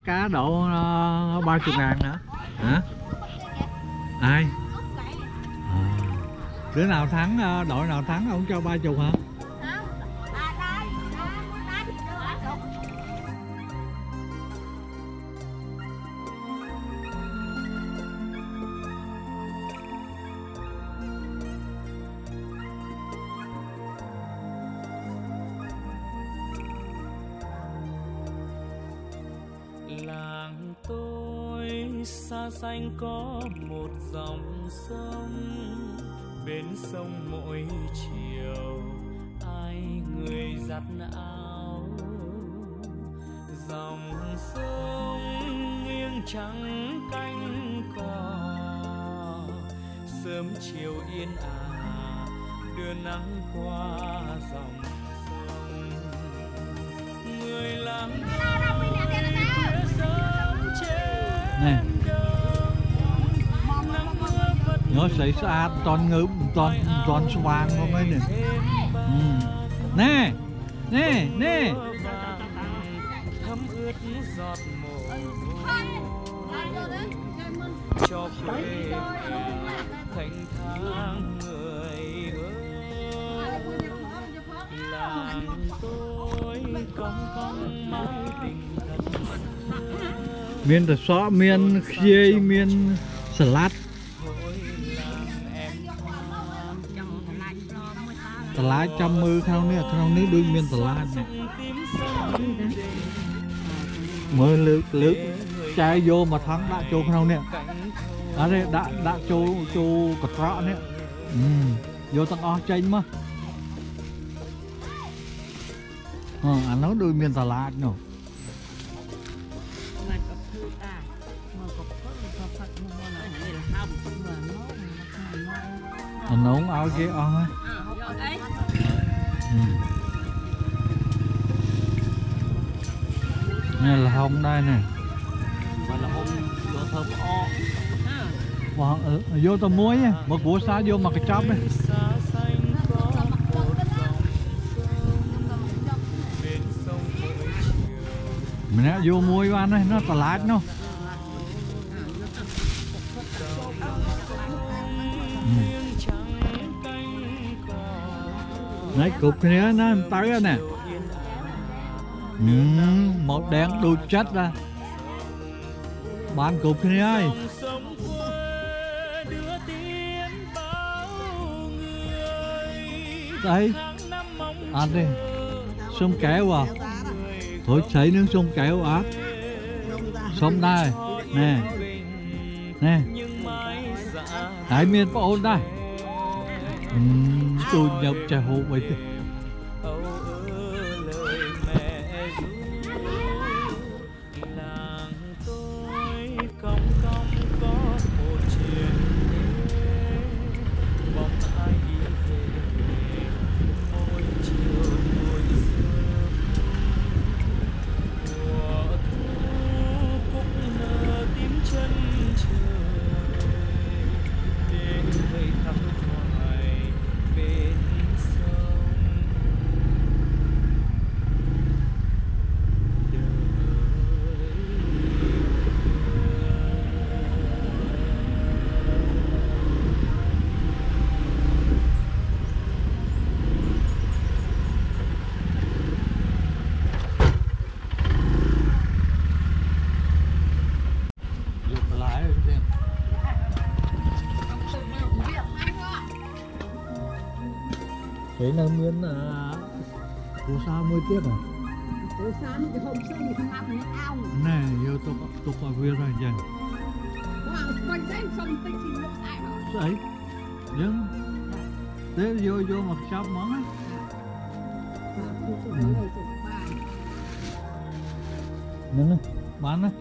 cá độ 30.000 nữa hả? Ai đứa nào thắng, đội nào thắng ông cho 30 hả? Làng tôi xa xanh có một dòng sông, bên sông mỗi chiều ai người giặt áo. Dòng sông nghiêng trắng cánh cò, sớm chiều yên ả đưa nắng qua dòng sông. Người làm nè nhớ xảy xa toàn ngữ toàn xoang không mấy nè. Nè nè nè thấm ướt giọt mồ cho quê thành tháng người ơi. Làng tôi cong cong mái tình thật miên tờ xó miên khê miên salad tờ lá trăm mư khâu ní đuôi miên tờ lá này mới lướt trái vô mà thắng đã cho khâu nè ở đây đã cho cật rõ nè vô tăng o chênh mà anh nói đuôi miên tờ lá nữa. Nấu áo kia on á. Này là hông đây nè. Mà là hông vô thơm o. Vô tao muối nha, một buổi sáng vô mà cái chóp này. Mình đã vô muối ăn này, nó tà lát nó. Đấy, cục này nó tới rồi nè. Một đen đuôi chết ra. Bán cục này ơi. Đấy, ăn đi. Sông kéo à. Thôi thấy nước sông kéo á. Sông đây. Nè. Nè. Đấy miền có ôn đây. Tôi nhập trà hồ vậy thì thế là miếng củ sa mới tiếc à? Củ sa cái hôm sau thì không ăn miếng ao. Nè, yêu tôi có viên rồi dần. Wow, quanh đây xong tinh thì lúc ai mà. Đấy, nhưng thế vô mặc shop món á. Nè, bán á.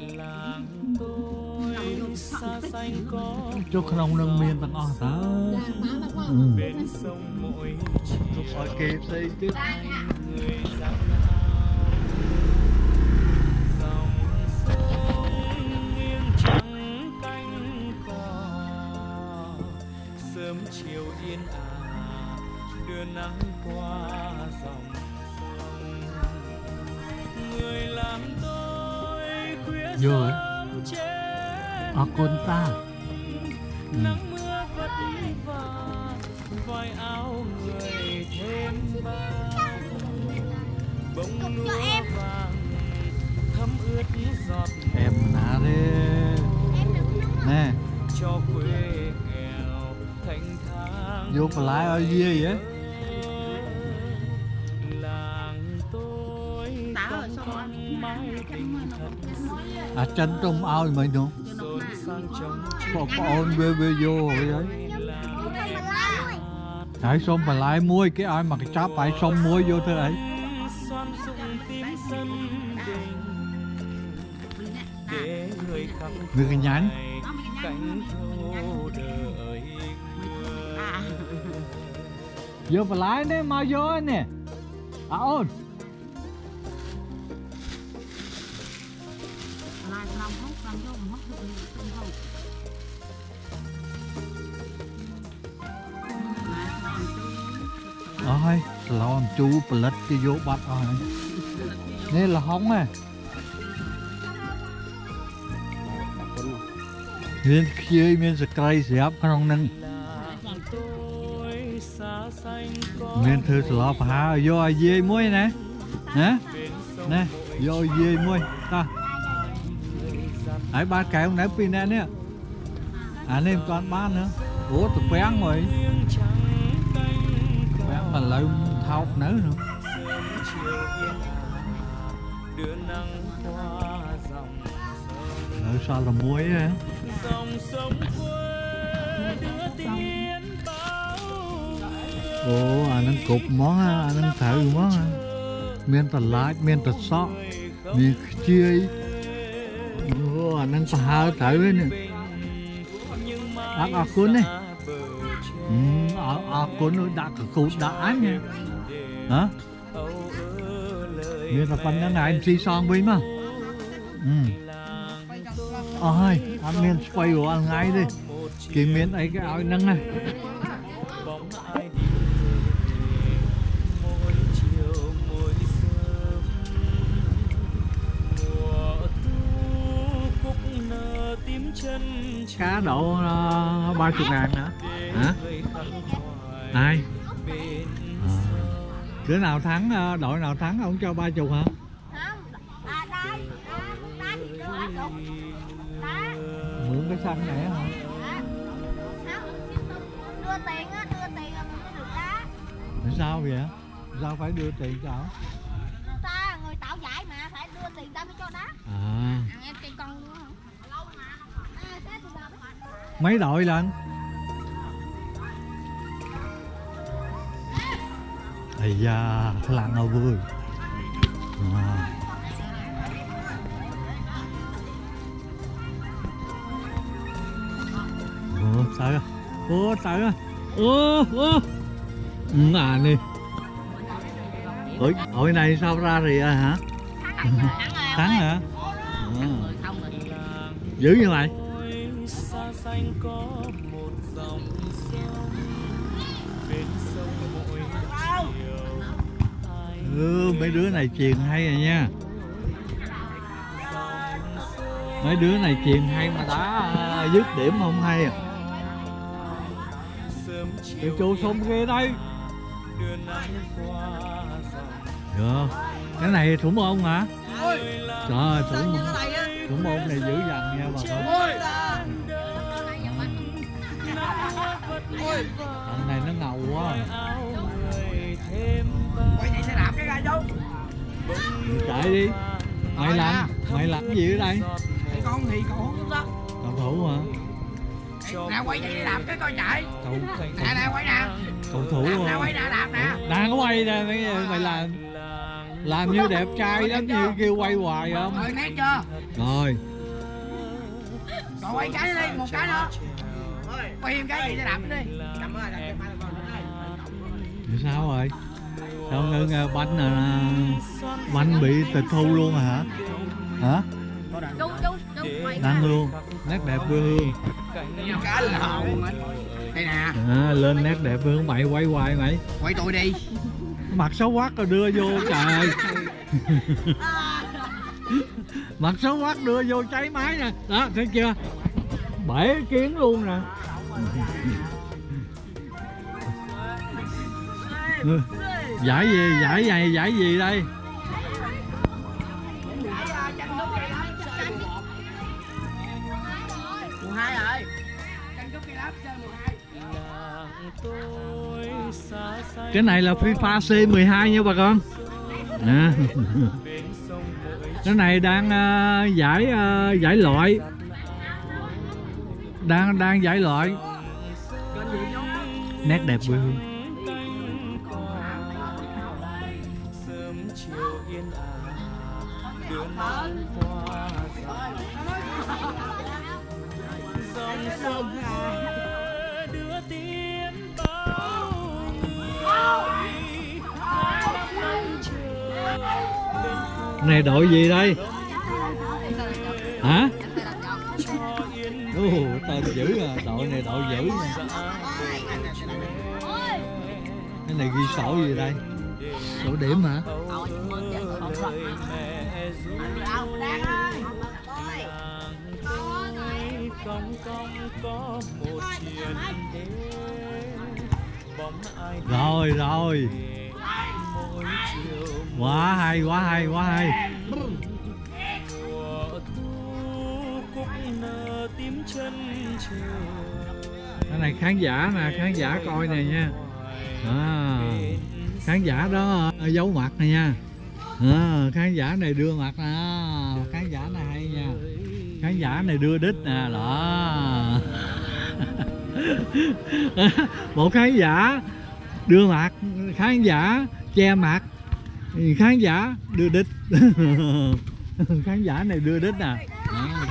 Cho không nâng miên tặng o ta. Bên sông mỗi chiều ok xây tiếp. Người dạo dòng sông nghiêng trắng cánh cò, sớm chiều yên ả đưa nắng qua dòng sông. Người làm tôi khuya vô rồi. Con ta. Nắng mưa vất vả, vài áo người thêm bao, bông lúa vàng thấm ướt giọt Em nà đi. Nè, cho quê nghèo thanh thang. vô phải lái ở gì vậy? Làng tôi không còn mái tình thật, Chân trong ao mày nữa. rồi sang trông Có ôn về vô rồi đấy. Tại xong phải lái muối cái ai mà cái cháp phải xong muối vô thế ấy. xoan dụng tiếng sân đình để người khắc Người cái nhánh. cánh thâu đời Vô phải lái đấy mà vô nè. Ôn. Ôi, lon chú bật cái vô bắt rồi. Đây là hóng này. Miền kia miền sợi cây dẹp không nâng. Miền thư sờ phá vô dê muối nè. Hả? Nè, vô dê muối ta. Ấy ba cái ông nãy pin nè. À nên còn bán nữa. Ủa tụi bén rồi. Bén mà lại thao nữa nữa. Sao là muối á? Ồ, anh ăn cục món á, anh ăn thử món á. Miên tật lát, miên tật sọ, miên chia. Ồ, anh ăn phá thử nè. Ác cuốn này. Cuốn nó đã cụt đã án nha. Hả? Miên tật phân này anh xì son với mà. Ôi, ăn miên quay của anh ngay đi. Cái miên ấy cái áo nâng này. Cá độ 30.000 nữa. Hả? Ai? Đứa nào thắng, đội nào thắng ông cho 30 hả? Mượn cái xăng này hả? Đưa tiền á, đưa tiền là mình mới được đá. Sao vậy? Sao phải đưa tiền cho? Ta người tạo giải mà phải đưa tiền ta mới cho đá. À. Em tiền con luôn hả? Lâu mà. Mấy đội lần? Ây da, lặn ở vui. Ủa, sợ à? Ủa, sợ à? Ủa, đi. Ủa, hội này sao ra rồi hả? Thắng hả? Dữ như vậy? Mấy đứa này chuyền hay rồi nha. Mấy đứa này chuyền hay mà đã dứt điểm không hay à. Tụi chú xung ghê đây. Được. Cái này thủ môn hả? Trời, thủ môn này dữ dằn nha bà con. Thằng này nó ngầu quá. Quay chạy xe đạp cái ra chú. Chạy đi. Mày làm cái gì ở đây? Con thì cầu thủ đó. Cầu thủ hả? Nè quay chạy xe đạp cái coi chạy. Nè quay nè. Cầu thủ nè quay nè đạp nè. Đang có quay nè mày làm như đẹp trai lắm như kêu quay hoài không? Rồi nét chưa? Rồi. Còn quay cái đi, một cái nữa. Quay thêm cái gì xe đạp đi. Sao rồi? Sao ngưng bánh bị tịch thu luôn rồi hả? Hả? Chú Đăng luôn, nét đẹp quê hương. Cá lộn. Đây nè. Lên nét đẹp quê hương mày quay hoài mày. Quay tôi đi. Mặt xấu quắc rồi đưa vô trời. Mặt xấu quắc đưa vô cháy máy nè. Đó, thấy chưa? Bể kiến luôn nè. Giải gì? Giải gì đây? Mùa 2 rồi. Tranh cúp cây lắp chơi mùa 2. Cái này là FIFA C12 nha bà con. À. Cái này đang giải loại. Đang giải loại. Nét đẹp quê hương. Này đội gì đây? Hả? Tên dữ à, đội này đội dữ nha. Cái này ghi sổ gì đây? Sổ điểm hả? Rồi rồi. Quá hay, quá hay, quá hay. Cái này khán giả nè, khán giả coi nè nha. À, khán giả đó giấu mặt này nha. À, khán giả này đưa mặt nè, khán giả này hay nha. Khán giả này đưa đít nè, đó. Một khán giả đưa mặt, khán giả che mặt, khán giả đưa đít. Khán giả này đưa đít nè. À.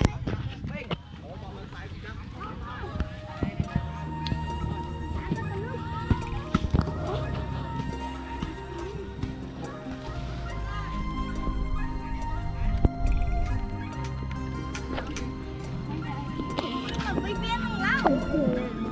Bị biến lâu.